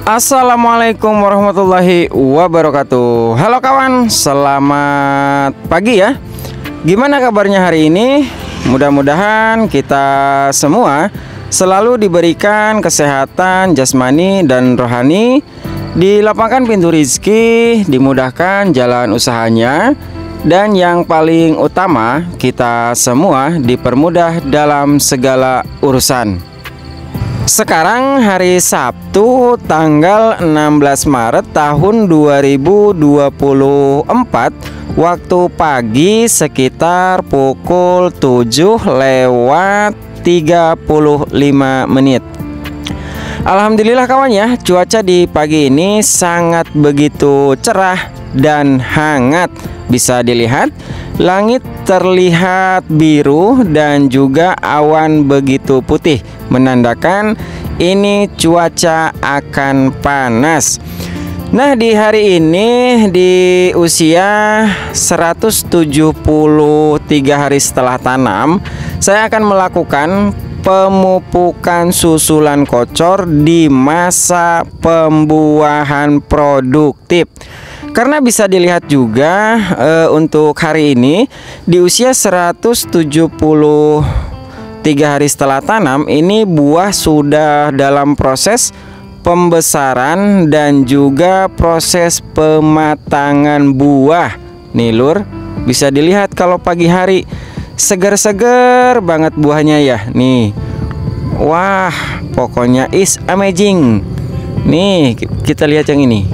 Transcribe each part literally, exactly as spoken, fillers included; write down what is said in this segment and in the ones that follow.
Assalamualaikum warahmatullahi wabarakatuh. Halo kawan, selamat pagi ya. Gimana kabarnya hari ini? Mudah-mudahan kita semua selalu diberikan kesehatan jasmani dan rohani, dilapangkan pintu rizki, dimudahkan jalan usahanya, dan yang paling utama kita semua dipermudah dalam segala urusan. Sekarang hari Sabtu tanggal enam belas Maret tahun dua ribu dua puluh empat, waktu pagi sekitar pukul tujuh lewat tiga puluh lima menit. Alhamdulillah kawan ya, cuaca di pagi ini sangat begitu cerah dan hangat. Bisa dilihat langit terlihat biru dan juga awan begitu putih, menandakan ini cuaca akan panas. Nah, di hari ini di usia seratus tujuh puluh tiga hari setelah tanam, saya akan melakukan pemupukan susulan kocor di masa pembuahan produktif. Karena bisa dilihat juga e, untuk hari ini di usia seratus tujuh puluh tiga hari setelah tanam, ini buah sudah dalam proses pembesaran dan juga proses pematangan buah. Nih lur, bisa dilihat kalau pagi hari seger-seger banget buahnya ya. Nih, wah pokoknya is amazing. Nih kita lihat yang ini,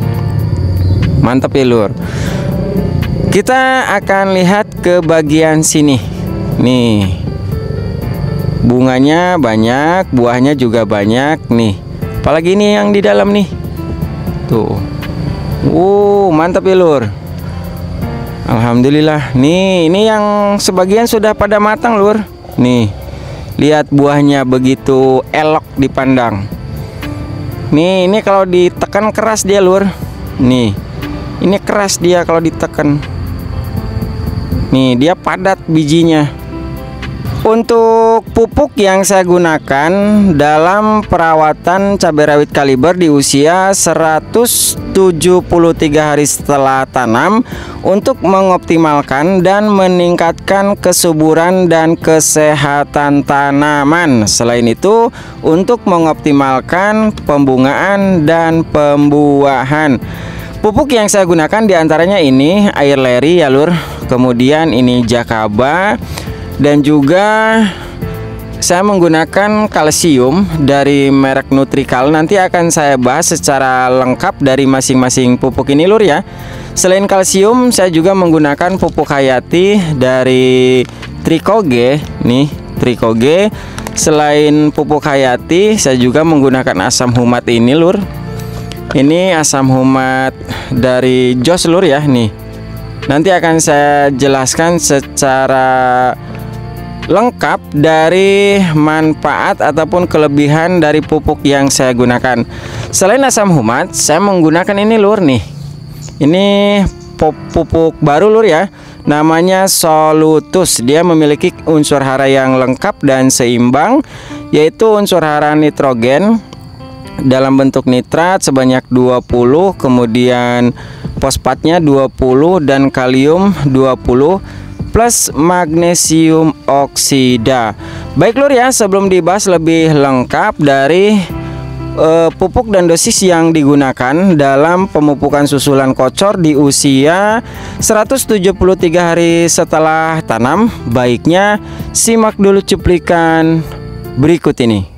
mantap ya lur. Kita akan lihat ke bagian sini. Nih, bunganya banyak, buahnya juga banyak nih. Apalagi ini yang di dalam nih. Tuh. Uh, mantap ya lur. Alhamdulillah. Nih, ini yang sebagian sudah pada matang lur. Nih. Lihat buahnya begitu elok dipandang. Nih, ini kalau ditekan keras dia lur. Nih. Ini keras dia kalau ditekan. Nih, dia padat bijinya. Untuk pupuk yang saya gunakan dalam perawatan cabai rawit kaliber di usia seratus tujuh puluh tiga hari setelah tanam untuk mengoptimalkan dan meningkatkan kesuburan dan kesehatan tanaman. Selain itu, untuk mengoptimalkan pembungaan dan pembuahan. Pupuk yang saya gunakan diantaranya ini air leri ya lur, kemudian ini jakaba, dan juga saya menggunakan kalsium dari merek Nutrikal. Nanti akan saya bahas secara lengkap dari masing-masing pupuk ini lur ya. Selain kalsium, saya juga menggunakan pupuk hayati dari Trikoge. Nih, Trikoge. Selain pupuk hayati, saya juga menggunakan asam humat ini lur. Ini asam humat dari Jos lur ya. Nih, nanti akan saya jelaskan secara lengkap dari manfaat ataupun kelebihan dari pupuk yang saya gunakan. Selain asam humat, saya menggunakan ini lur nih. Ini pupuk baru lur ya, namanya Solutus. Dia memiliki unsur hara yang lengkap dan seimbang, yaitu unsur hara nitrogen dalam bentuk nitrat sebanyak dua puluh, kemudian fosfatnya dua puluh dan kalium dua puluh, plus magnesium oksida. Baik lur ya, sebelum dibahas lebih lengkap dari uh, pupuk dan dosis yang digunakan dalam pemupukan susulan kocor di usia seratus tujuh puluh tiga hari setelah tanam, baiknya simak dulu cuplikan berikut ini.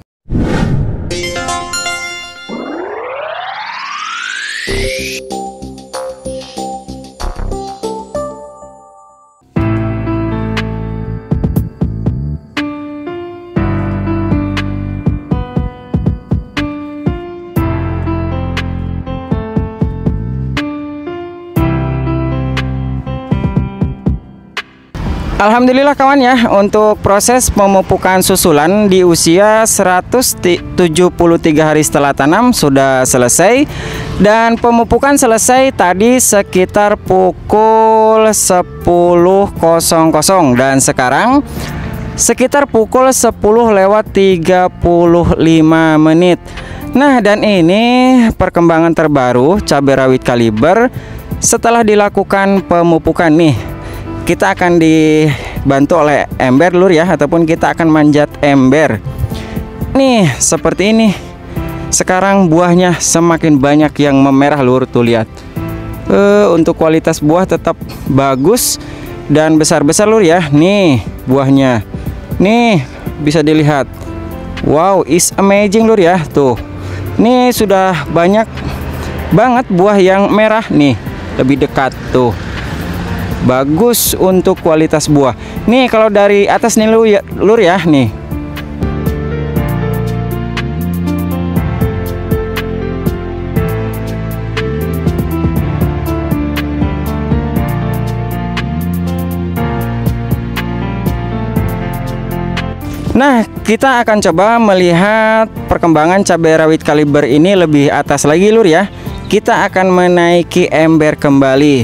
Alhamdulillah kawan ya, untuk proses pemupukan susulan di usia seratus tujuh puluh tiga hari setelah tanam sudah selesai. Dan pemupukan selesai tadi sekitar pukul sepuluh dan sekarang sekitar pukul sepuluh lewat tiga puluh lima menit. Nah, dan ini perkembangan terbaru cabai rawit kaliber setelah dilakukan pemupukan nih. Kita akan dibantu oleh ember lur ya, ataupun kita akan manjat ember. Nih, seperti ini. Sekarang buahnya semakin banyak yang memerah lur, tuh lihat. Uh, untuk kualitas buah tetap bagus dan besar-besar lur ya. Nih, buahnya. Nih, bisa dilihat. Wow, is amazing lur ya. Tuh. Ini sudah banyak banget buah yang merah nih, lebih dekat tuh. Bagus untuk kualitas buah. Nih kalau dari atas nih lur ya, lur ya nih. Nah, kita akan coba melihat perkembangan cabai rawit kaliber ini lebih atas lagi lur ya. Kita akan menaiki ember kembali.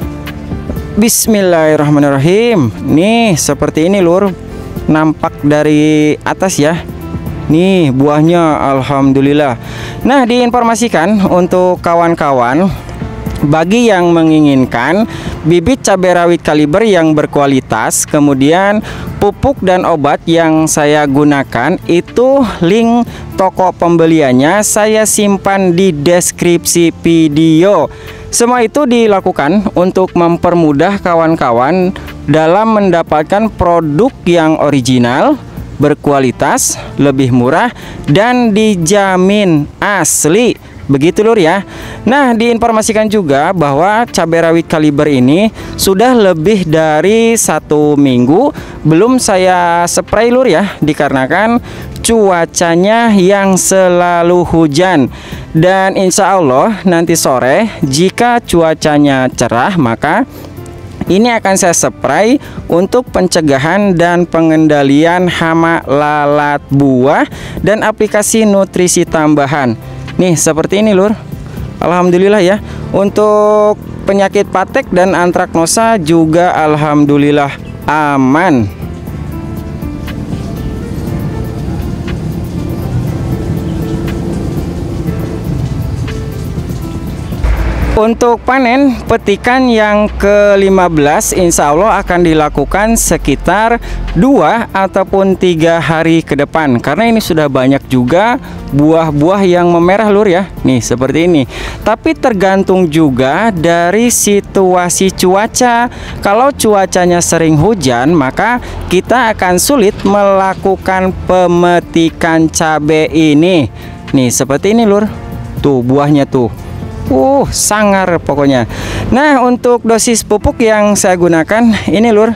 Bismillahirrahmanirrahim. Nih, seperti ini lur. Nampak dari atas ya. Nih, buahnya alhamdulillah. Nah, diinformasikan untuk kawan-kawan, bagi yang menginginkan bibit cabai rawit kaliber yang berkualitas, kemudian pupuk dan obat yang saya gunakan, itu link toko pembeliannya saya simpan di deskripsi video. Semua itu dilakukan untuk mempermudah kawan-kawan dalam mendapatkan produk yang original, berkualitas, lebih murah, dan dijamin asli. Begitu lur ya. Nah, diinformasikan juga bahwa cabai rawit kaliber ini sudah lebih dari satu minggu belum saya spray lur ya, dikarenakan cuacanya yang selalu hujan. Dan insya Allah nanti sore jika cuacanya cerah, maka ini akan saya spray untuk pencegahan dan pengendalian hama lalat buah dan aplikasi nutrisi tambahan. Nih seperti ini lur. Alhamdulillah ya. Untuk penyakit patek dan antraknosa juga alhamdulillah aman. Untuk panen petikan yang ke lima belas insya Allah akan dilakukan sekitar dua ataupun tiga hari ke depan, karena ini sudah banyak juga buah-buah yang memerah lur ya. Nih seperti ini. Tapi tergantung juga dari situasi cuaca. Kalau cuacanya sering hujan, maka kita akan sulit melakukan pemetikan cabai ini. Nih seperti ini lur. Tuh buahnya tuh. Uh, sangar pokoknya. Nah, untuk dosis pupuk yang saya gunakan ini lur,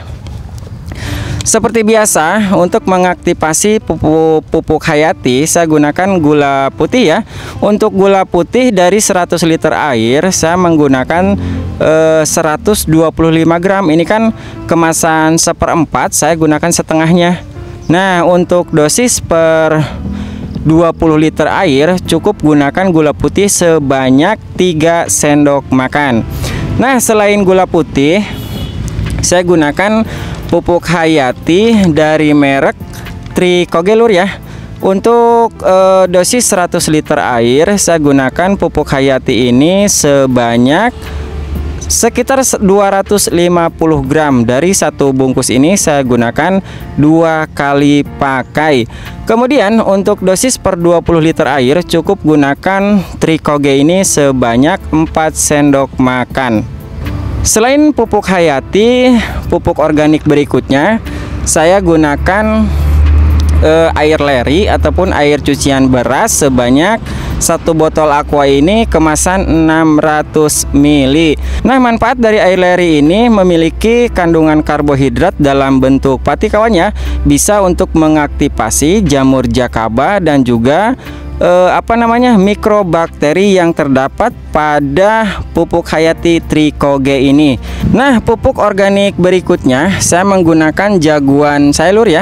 seperti biasa untuk mengaktifasi pupuk, pupuk hayati saya gunakan gula putih ya. Untuk gula putih dari seratus liter air saya menggunakan eh, seratus dua puluh lima gram. Ini kan kemasan seperempat, saya gunakan setengahnya. Nah, untuk dosis per dua puluh liter air cukup gunakan gula putih sebanyak tiga sendok makan. Nah, selain gula putih saya gunakan pupuk hayati dari merek Trikoge lur ya. Untuk eh, dosis seratus liter air saya gunakan pupuk hayati ini sebanyak sekitar dua ratus lima puluh gram. Dari satu bungkus ini saya gunakan dua kali pakai. Kemudian untuk dosis per dua puluh liter air cukup gunakan Trikoge ini sebanyak empat sendok makan. Selain pupuk hayati, pupuk organik berikutnya saya gunakan eh, air leri ataupun air cucian beras sebanyak satu botol aqua ini kemasan enam ratus mililiter. Nah, manfaat dari air leri ini memiliki kandungan karbohidrat dalam bentuk pati kawannya, bisa untuk mengaktifasi jamur jakaba dan juga eh, apa namanya mikrobakteri yang terdapat pada pupuk hayati Trikoge ini. Nah, pupuk organik berikutnya saya menggunakan jagoan saya lur ya.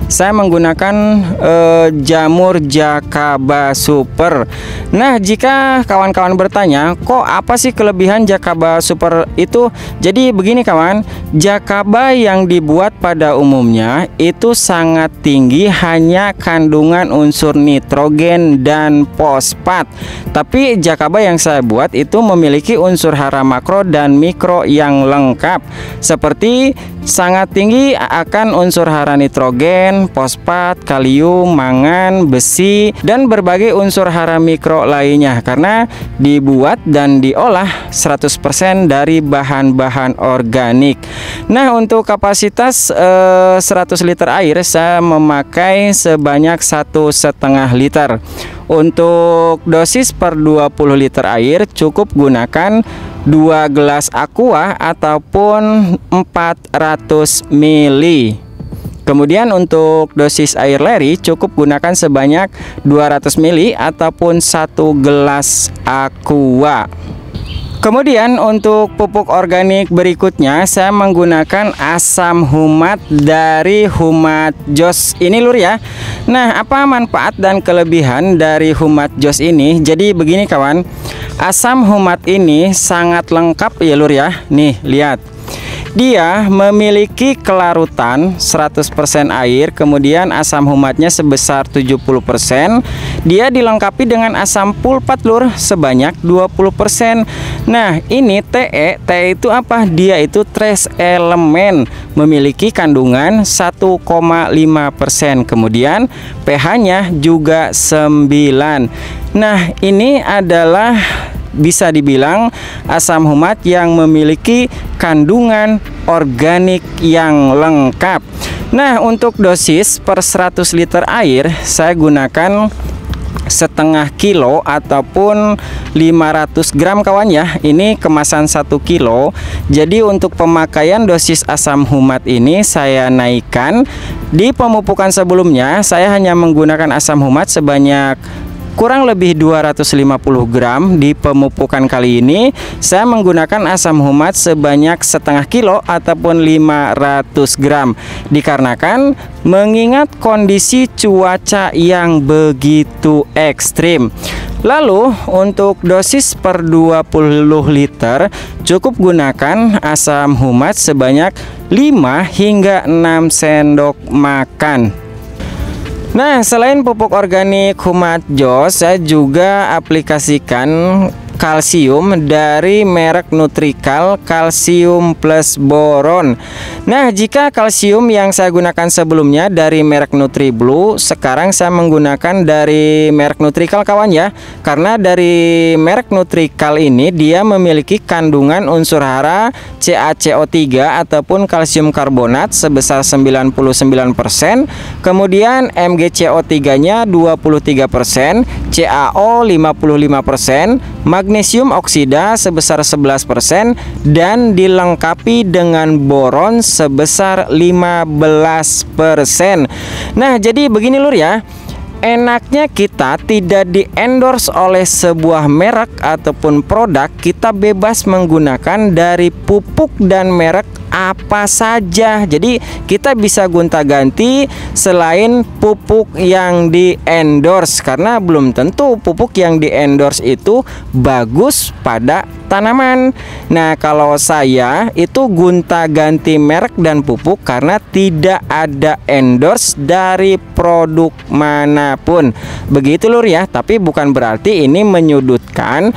saya menggunakan eh, jamur Jakaba Super. Nah, jika kawan-kawan bertanya, kok apa sih kelebihan Jakaba Super itu? Jadi begini kawan, Jakaba yang dibuat pada umumnya itu sangat tinggi hanya kandungan unsur nitrogen dan fosfat. Tapi Jakaba yang saya buat itu memiliki unsur hara makro dan mikro yang lengkap, seperti sangat tinggi akan unsur hara nitrogen, fosfat, kalium, mangan, besi, dan berbagai unsur hara mikro lainnya karena dibuat dan diolah seratus persen dari bahan-bahan organik. Nah, untuk kapasitas eh, seratus liter air saya memakai sebanyak satu setengah liter. Untuk dosis per dua puluh liter air cukup gunakan dua gelas aqua ataupun empat ratus mililiter. Kemudian untuk dosis air leri cukup gunakan sebanyak dua ratus mililiter ataupun satu gelas aqua. Kemudian untuk pupuk organik berikutnya saya menggunakan asam humat dari Humat Jos ini lur ya. Nah, apa manfaat dan kelebihan dari Humat Jos ini? Jadi begini kawan, asam humat ini sangat lengkap ya lur ya. Nih lihat, dia memiliki kelarutan seratus persen air, kemudian asam humatnya sebesar tujuh puluh persen. Dia dilengkapi dengan asam pulpat lur sebanyak dua puluh persen. Nah, ini T E. T E itu apa? Dia itu trace elemen, memiliki kandungan satu koma lima persen. Kemudian pH-nya juga sembilan. Nah, ini adalah bisa dibilang asam humat yang memiliki kandungan organik yang lengkap. Nah, untuk dosis per seratus liter air saya gunakan setengah kilo ataupun lima ratus gram kawan ya. Ini kemasan satu kilo. Jadi untuk pemakaian dosis asam humat ini saya naikkan. Di pemupukan sebelumnya saya hanya menggunakan asam humat sebanyak kurang lebih dua ratus lima puluh gram. Di pemupukan kali ini saya menggunakan asam humat sebanyak setengah kilo ataupun lima ratus gram, dikarenakan mengingat kondisi cuaca yang begitu ekstrim. Lalu untuk dosis per dua puluh liter cukup gunakan asam humat sebanyak lima hingga enam sendok makan. Nah, selain pupuk organik Humat Jos, saya juga aplikasikan kalsium dari merek Nutrikal, kalsium plus boron. Nah, jika kalsium yang saya gunakan sebelumnya dari merek NutriBlue, sekarang saya menggunakan dari merek Nutrikal kawan ya. Karena dari merek Nutrikal ini dia memiliki kandungan unsur hara C a C O tiga ataupun kalsium karbonat sebesar sembilan puluh sembilan persen, kemudian M g C O tiga nya dua puluh tiga persen, C a O lima puluh lima persen, magnesium oksida sebesar sebelas persen, dan dilengkapi dengan boron sebesar lima belas persen. Nah, jadi begini lur ya, enaknya kita tidak di endorse oleh sebuah merek ataupun produk, kita bebas menggunakan dari pupuk dan merek apa saja. Jadi kita bisa gonta-ganti selain pupuk yang di endorse, karena belum tentu pupuk yang di endorse itu bagus pada tanaman. Nah, kalau saya itu gonta-ganti merek dan pupuk karena tidak ada endorse dari produk manapun. Begitu lur ya, tapi bukan berarti ini menyudutkan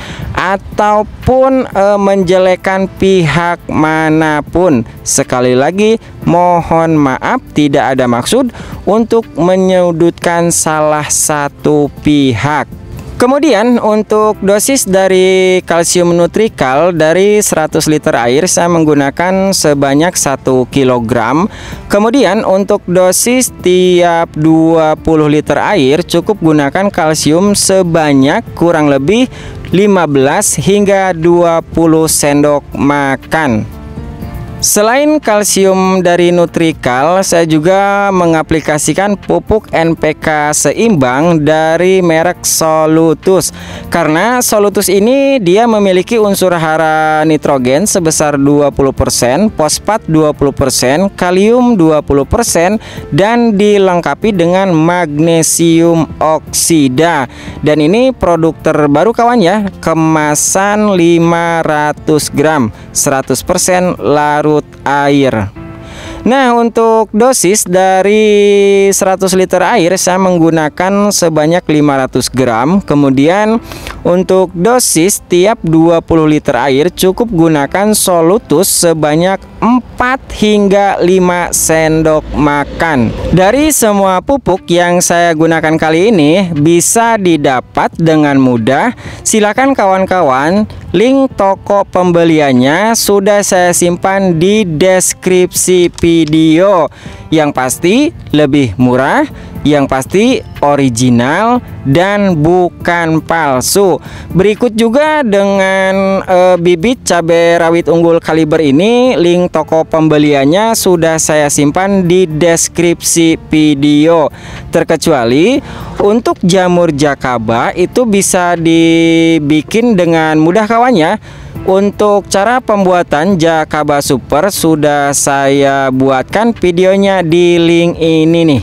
ataupun e, menjelekkan pihak manapun. Sekali lagi mohon maaf, tidak ada maksud untuk menyudutkan salah satu pihak. Kemudian untuk dosis dari kalsium Nutrikal dari seratus liter air saya menggunakan sebanyak satu kilogram. Kemudian untuk dosis tiap dua puluh liter air cukup gunakan kalsium sebanyak kurang lebih lima belas hingga dua puluh sendok makan. Selain kalsium dari Nutrikal, saya juga mengaplikasikan pupuk N P K seimbang dari merek Solutus. Karena Solutus ini dia memiliki unsur hara nitrogen sebesar dua puluh persen, fosfat dua puluh persen, kalium dua puluh persen, dan dilengkapi dengan magnesium oksida. Dan ini produk terbaru kawan ya, kemasan lima ratus gram, seratus persen larut air. Nah, untuk dosis dari seratus liter air saya menggunakan sebanyak lima ratus gram. Kemudian untuk dosis tiap dua puluh liter air cukup gunakan Solutus sebanyak empat hingga lima sendok makan. Dari semua pupuk yang saya gunakan kali ini bisa didapat dengan mudah. Silakan kawan-kawan, link toko pembeliannya sudah saya simpan di deskripsi video. Yang pasti lebih murah, yang pasti original dan bukan palsu. Berikut juga dengan e, bibit cabai rawit unggul kaliber ini, link toko pembeliannya sudah saya simpan di deskripsi video. Terkecuali untuk jamur jakaba itu bisa dibikin dengan mudah kawan ya. Untuk cara pembuatan jakaba super sudah saya buatkan videonya di link ini nih.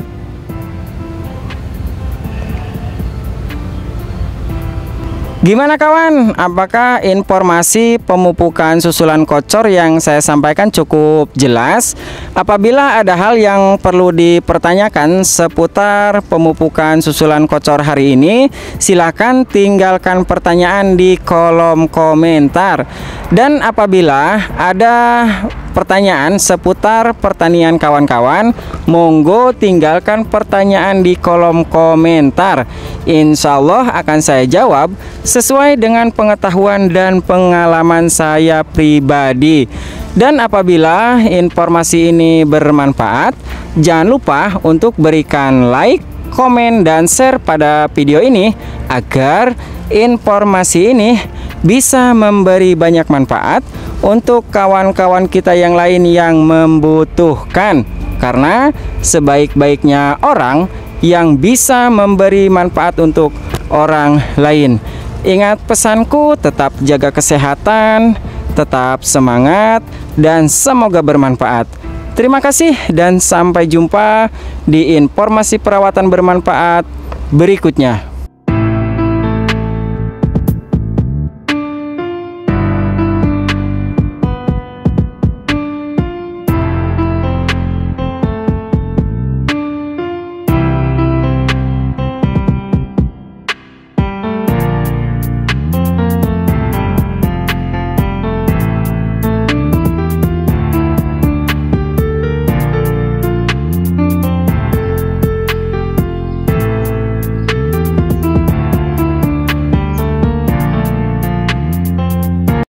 Gimana kawan? Apakah informasi pemupukan susulan kocor yang saya sampaikan cukup jelas? Apabila ada hal yang perlu dipertanyakan seputar pemupukan susulan kocor hari ini, silakan tinggalkan pertanyaan di kolom komentar. Dan apabila ada pertanyaan seputar pertanian kawan-kawan, monggo tinggalkan pertanyaan di kolom komentar. Insya Allah akan saya jawab sesuai dengan pengetahuan dan pengalaman saya pribadi. Dan apabila informasi ini bermanfaat, jangan lupa untuk berikan like, komen, dan share pada video ini agar informasi ini bisa memberi banyak manfaat untuk kawan-kawan kita yang lain yang membutuhkan. Karena sebaik-baiknya orang yang bisa memberi manfaat untuk orang lain. Ingat pesanku, tetap jaga kesehatan, tetap semangat, dan semoga bermanfaat. Terima kasih dan sampai jumpa di informasi perawatan bermanfaat berikutnya.